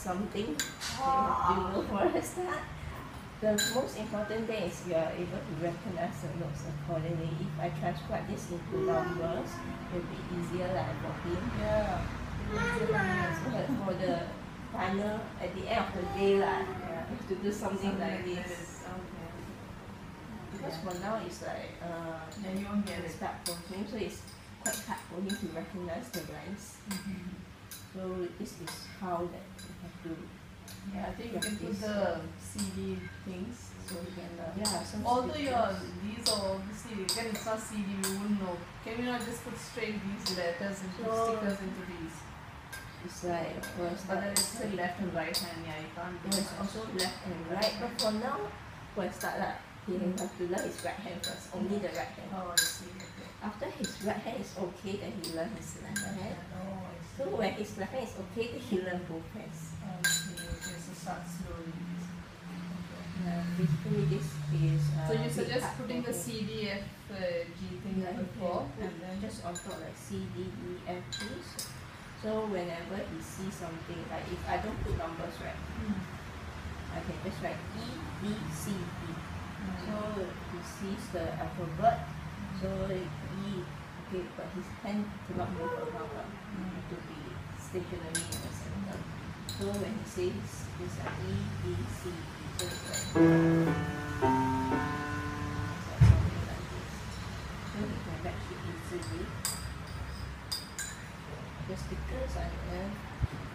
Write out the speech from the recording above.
something. You know, for a start, the most important thing is you are able to recognize the notes accordingly. If I transcribe this into numbers, it will be easier like for him. Yeah. But for the final, at the end of the day, like, you have to do something like this. Okay. Because for now it's like Then you won't get it. start for him, so it's quite hard for him to recognize the lines. So this is how that you have to. Yeah, I think you can put the CD things so you can learn. Yeah, some Although stickers. these are obviously, again it's not CD, we wouldn't know. Can we not just put straight these letters and put So- stickers into these? It's like first, But then it's still left and right hand, yeah, you can't do there's that. also left and right. But for now, for a start, like, he have to learn his right hand first, only the right hand. Oh, I see, okay. After his right hand is okay, then he learn his left hand. Oh, I see. So when his left hand is okay, then he learn both hands. I see, okay, so start slowly. Okay. Basically, this is. So you big suggest part putting for the him. C, D, F, G thing Yeah, before, and and then just on top like C, D, E, F, G. So whenever he sees something, like if I don't put numbers right, I can just write E, B, C, D. So he sees the alphabet. So E, okay, but his hand cannot move around. Need to be stationary in the center. So when he says it's like E, B, C, D, so it's like something like this. So he can match it easily. The stickers are there.